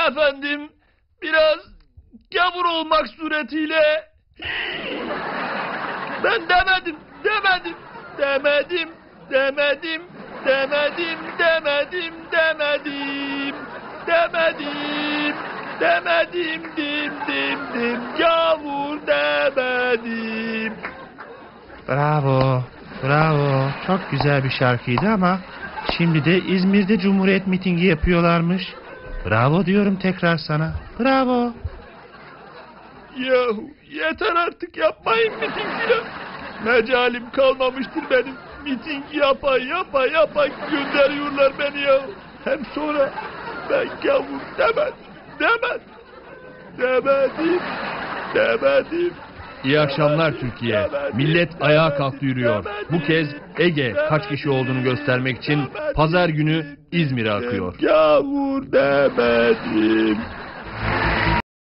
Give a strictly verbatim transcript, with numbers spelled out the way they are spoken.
Efendim, biraz gavur olmak suretiyle... Ben demedim, demedim, demedim, demedim, demedim, demedim, demedim, demedim, demedim, dim, dim, dim, gavur demedim. Bravo, bravo. Çok güzel bir şarkıydı ama şimdi de İzmir'de Cumhuriyet mitingi yapıyorlarmış. Bravo diyorum tekrar sana. Bravo. Yahu yeter artık, yapmayın miting filan. Mecalim kalmamıştır benim. Miting yapa yapa yapa gönderiyorlar beni ya. Hem sonra ben gavur demedim, demedim, demedim, demedim. İyi akşamlar Türkiye. Millet ayağa kalktı yürüyor. Bu kez Ege kaç kişi olduğunu göstermek için pazar günü İzmir'e akıyor. Gavur demedim.